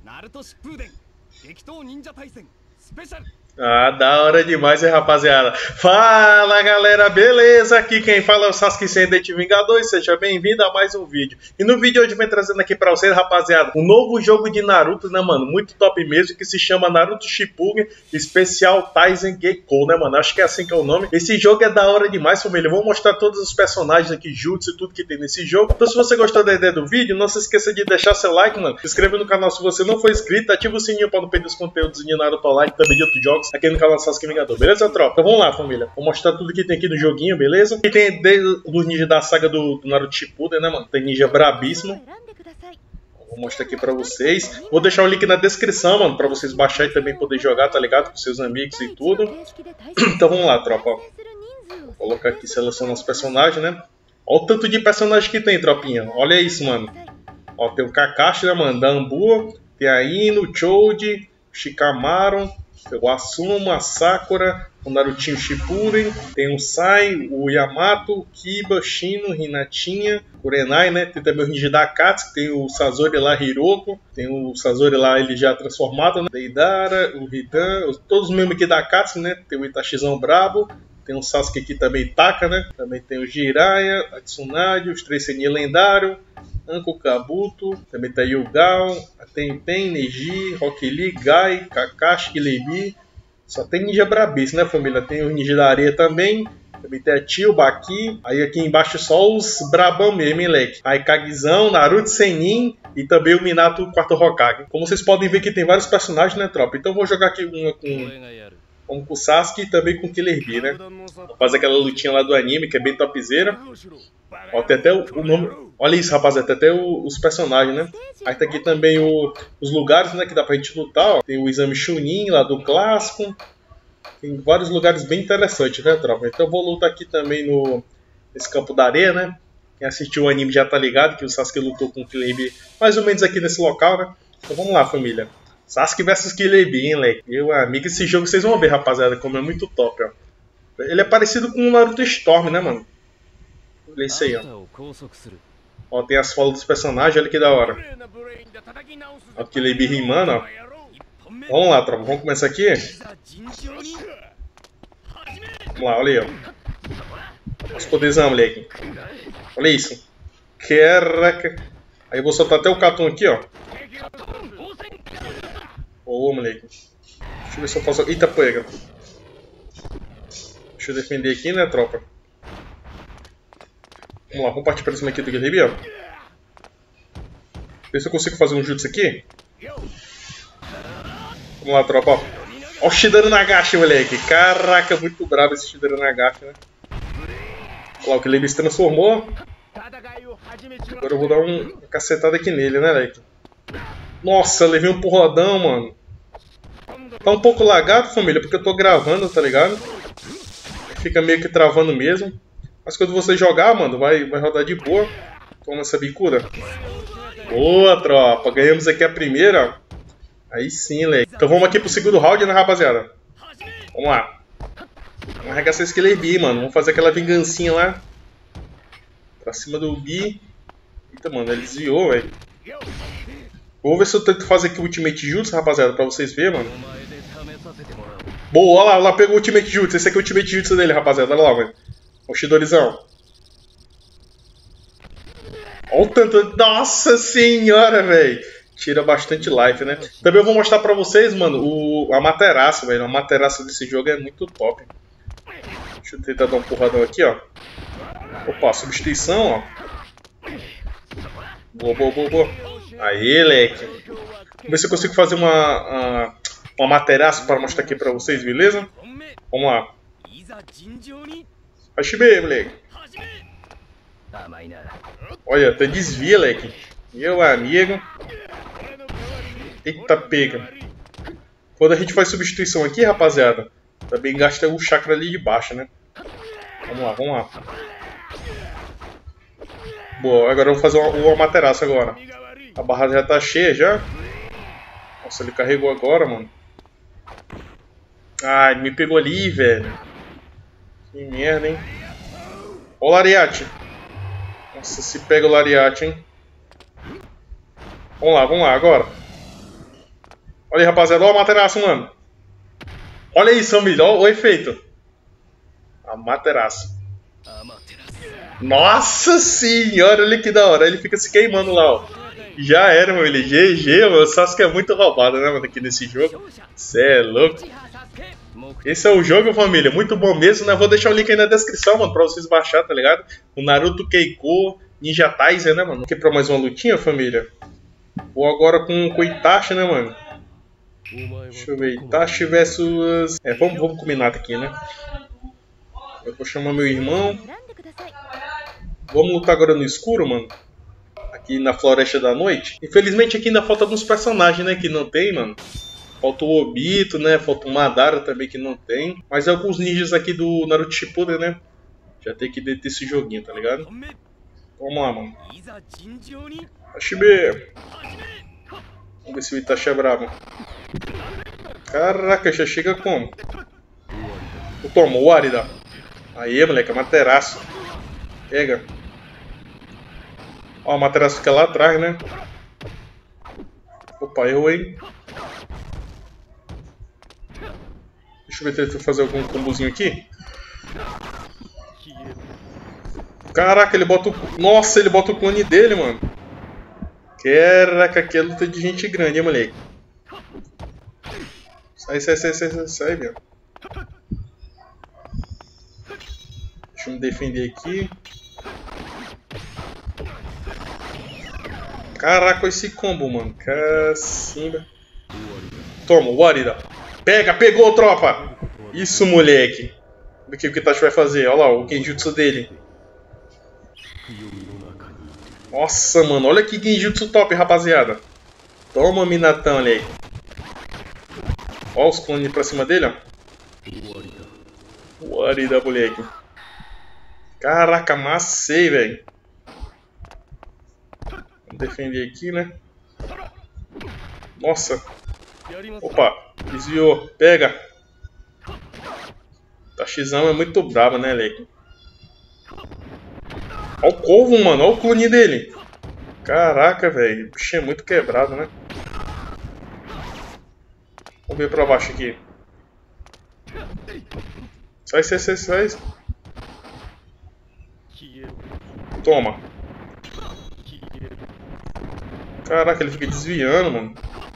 Ah, da hora demais, hein, rapaziada? Fala, galera, beleza? Aqui quem fala é o Sasuke Ascendente Vingador e seja bem-vindo a mais um vídeo. E no vídeo de hoje eu venho trazendo aqui pra vocês, rapaziada, um novo jogo de Naruto, né, mano? Muito top mesmo, que se chama Naruto Shippuden Special Taizen Gekko, né, mano? Acho que é assim que é o nome. Esse jogo é da hora demais, família. Eu vou mostrar todos os personagens aqui, jutsu e tudo que tem nesse jogo. Então, se você gostou da ideia do vídeo, não se esqueça de deixar seu like, mano. Se inscreva no canal se você não for inscrito, ativa o sininho pra não perder os conteúdos de Naruto Online e também de outros jogos aqui no canal Sasuke Vingador, beleza, tropa? Então vamos lá, família. Vou mostrar tudo que tem aqui no joguinho, beleza? Aqui tem desde os ninjas da saga do Naruto Shippuden, né, mano? Tem ninja brabíssimo. Vou mostrar aqui pra vocês. Vou deixar o link na descrição, mano, pra vocês baixarem e também poder jogar, tá ligado? Com seus amigos e tudo. Então vamos lá, tropa. Vou colocar aqui, selecionar os personagens, né? Olha o tanto de personagem que tem, tropinha. Olha isso, mano. Ó, tem o Kakashi, né, mano? Da Anbu. Tem a Ino, o Choji, o Shikamaru, o Asuma, a Sakura, o Narutinho Shippuden, tem o Sai, o Yamato, o Kiba, Shino, Hinatinha, Kurenai, né? Tem também o ninja da Akatsuki, tem o Sasori lá, Hiroko, tem o Sasori lá, ele já transformado, né? Deidara, o Hidan, todos os membros aqui da Akatsuki, né? Tem o Itachizão Brabo, tem o Sasuke aqui também, Taka, né? Também tem o Jiraiya, a Tsunade, os três Sennin lendário, Anko Kabuto, também tem Yugao, Tenten, Neji, Rock Lee, Gai, Kakashi, Kilebi. Só tem ninja brabíssimo, né, família? Tem o ninja da areia também. Também tem a Tio, Baki. Aí aqui embaixo só os brabão mesmo, hein, leque? Aí Kagizão, Naruto Sennin e também o Minato quarto Hokage. Como vocês podem ver que tem vários personagens, né, tropa? Então eu vou jogar aqui uma com o Sasuke e também com o Killer Bee, né? Vou fazer aquela lutinha lá do anime, que é bem topzera. Ó, tem até o nome. Olha isso, rapaziada, tem até os personagens, né? Aí tá aqui também os lugares, né, que dá pra gente lutar, ó. Tem o exame Chunin lá do clássico. Tem vários lugares bem interessantes, né, tropa? Então eu vou lutar aqui também nesse campo da areia, né? Quem assistiu o anime já tá ligado que o Sasuke lutou com o Killer Bee mais ou menos aqui nesse local, né? Então vamos lá, família. Sasuke vs Killer Bee, hein, leque? Meu amigo, esse jogo vocês vão ver, rapaziada, como é muito top, ó. Ele é parecido com o Naruto Storm, né, mano? Olha isso aí, ó. Ó, tem as falas dos personagens, olha que da hora. Ó, o Killer Bee rimando, ó. Vamos lá, tropa, vamos começar aqui. Vamos lá, olha aí, ó. Os poderzão, moleque. Olha isso. Caraca. Aí eu vou soltar até o Katon aqui, ó. Ô, moleque. Deixa eu ver se eu posso... Eita, pega. Deixa eu defender aqui, né, tropa? Vamos lá, vamos partir para cima aqui do Killer Bee, ó. Ver se eu consigo fazer um jutsu aqui. Vamos lá, tropa, ó. Ó o Shidori Nagashi, moleque. Caraca, muito bravo esse Shidori Nagashi, né? Olha lá, o Killer Bee se transformou. Agora eu vou dar uma cacetada aqui nele, né, moleque? Nossa, levei um porradão, mano. Tá um pouco lagado, família, porque eu tô gravando, tá ligado? Fica meio que travando mesmo. Mas quando você jogar, mano, vai rodar de boa. Toma essa bicuda. Boa, tropa. Ganhamos aqui a primeira. Aí sim, leque. Então vamos aqui pro segundo round, né, rapaziada? Vamos lá. Vamos arregaçar esse Killer Bee, mano. Vamos fazer aquela vingancinha lá. Pra cima do Bee. Eita, mano, ele desviou, velho. Vou ver se eu tento fazer aqui o Ultimate Jutsu, rapaziada, pra vocês verem, mano. Boa, olha lá, pegou o Ultimate Jutsu. Esse aqui é o Ultimate Jutsu dele, rapaziada. Olha lá, velho. O Shidorizão. Olha o tanto... Nossa senhora, velho. Tira bastante life, né? Também eu vou mostrar pra vocês, mano, a Materaço, velho. A Materaço desse jogo é muito top. Deixa eu tentar dar um porradão aqui, ó. Opa, substituição, ó. Boa, boa, boa, boa. Aí, leque. Vamos ver se eu consigo fazer uma Materaço para mostrar aqui pra vocês, beleza? Vamos lá. Hashime, moleque. Olha, até desvia, leque. Meu amigo. Eita, pega. Quando a gente faz substituição aqui, rapaziada, também gasta o chakra ali de baixo, né? Vamos lá, vamos lá. Boa, agora eu vou fazer uma Materaço agora. A barra já tá cheia já. Nossa, ele carregou agora, mano. Ai, me pegou ali, velho. Que merda, hein? Ó o Lariate. Nossa, se pega o Lariate, hein? Vamos lá agora. Olha aí, rapaziada. Olha o Amaterasu, mano. Olha isso, família. Olha o efeito. Amaterasu. Nossa senhora, olha que da hora. Ele fica se queimando lá, ó. Já era, meu. Ele GG, mano. O Sasuke é muito roubado, né, mano, aqui nesse jogo. Cê é louco. Esse é o jogo, família. Muito bom mesmo, né? Vou deixar o link aí na descrição, mano, pra vocês baixar, tá ligado? O Naruto Keiko Ninja Taisen, né, mano? Aqui pra mais uma lutinha, família. Vou agora com o Itachi, né, mano? Deixa eu ver. Itachi versus... vamos combinar aqui, né? Eu vou chamar meu irmão. Vamos lutar agora no escuro, mano. Aqui na Floresta da Noite. Infelizmente aqui ainda falta alguns personagens, né? Que não tem, mano. Falta o Obito, né? Falta o Madara também que não tem. Mas alguns ninjas aqui do Naruto Shippuden, né? Já tem que deter esse joguinho, tá ligado? Vamos lá, mano. Hashibe. Vamos ver se o Itachi é brabo. Caraca, já chega como? Toma, o Arida. Aí, moleque, Amaterasu. Pega. Ó, a Amaterasu fica lá atrás, né? Opa, eu, hein? Deixa eu ver se ele vai fazer algum combozinho aqui. Caraca, ele bota o... Nossa, ele bota o clone dele, mano. Caraca, que é luta de gente grande, hein, moleque. Sai, velho. Deixa eu me defender aqui. Caraca, esse combo, mano. Cacimba. Toma, o Arida. Pega, pegou, tropa. Isso, moleque. O que o Itachi vai fazer? Olha lá, o Genjutsu dele. Nossa, mano. Olha que Genjutsu top, rapaziada. Toma, Minatão, moleque. Olha os clones pra cima dele, ó. O Arida, moleque. Caraca, amassei, velho. Vamos defender aqui, né? Nossa. Opa, desviou. Pega. Tachizão é muito brabo, né, Leque? Olha o Corvo, mano. Olha o clone dele. Caraca, velho. O bicho é muito quebrado, né? Vamos ver pra baixo aqui. Sai. Toma. Caraca, ele fica desviando, mano.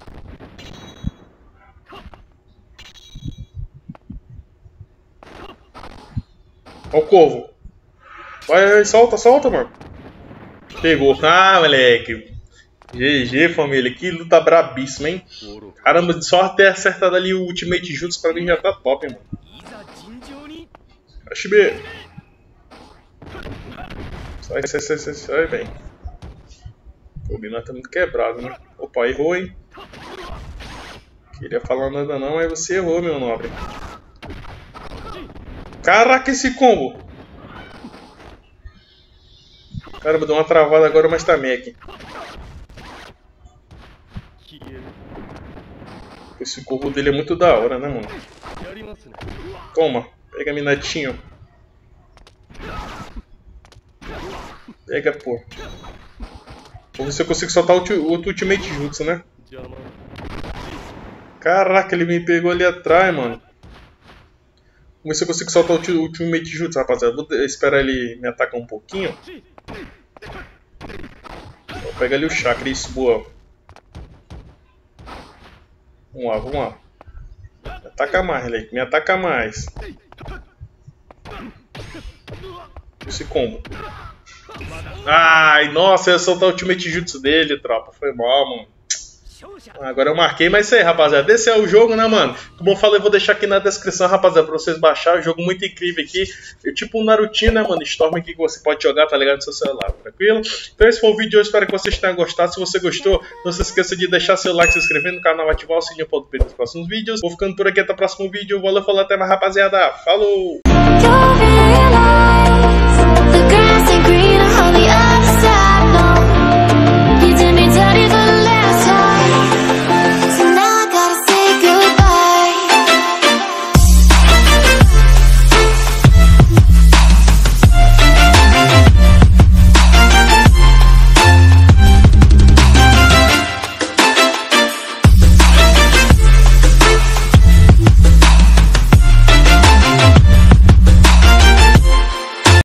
Olha o Corvo. Vai, solta, mano. Pegou. Ah, moleque. GG, família. Que luta brabíssima, hein? Caramba, só ter acertado ali o Ultimate Jutsu pra mim já tá top, hein, mano. Hashibe. Sai, velho. O Minan tá muito quebrado, né? Opa, errou, hein? Queria falar nada não, mas você errou, meu nobre. Caraca, esse combo! Caramba, deu uma travada agora, mas tá mec. Esse combo dele é muito da hora, né, mano? Toma, pega Minatinho. Pega, pô. Vou ver se eu consigo soltar o outro Ultimate Jutsu, né? Caraca, ele me pegou ali atrás, mano. Vamos ver se eu consigo soltar o Ultimate Jutsu, rapaziada. Vou esperar ele me atacar um pouquinho. Vou pegar ali o chakra, isso, boa. Vamos lá. Me ataca mais, Leque. Me ataca mais. Esse combo. Ai, nossa, eu ia soltar o Ultimate Jutsu dele, tropa. Foi mal, mano. Agora eu marquei, mas isso aí, rapaziada. Esse é o jogo, né, mano? Como eu falei, eu vou deixar aqui na descrição, rapaziada, pra vocês baixarem. Um jogo muito incrível aqui. Tipo um Narutinho, né, mano? Storm aqui que você pode jogar, tá ligado? No seu celular, tranquilo? Então esse foi o vídeo de hoje. Espero que vocês tenham gostado. Se você gostou, não se esqueça de deixar seu like, se inscrever no canal, ativar o sininho para não perder os próximos vídeos. Vou ficando por aqui, até o próximo vídeo. Valeu, falou, até mais, rapaziada. Falou!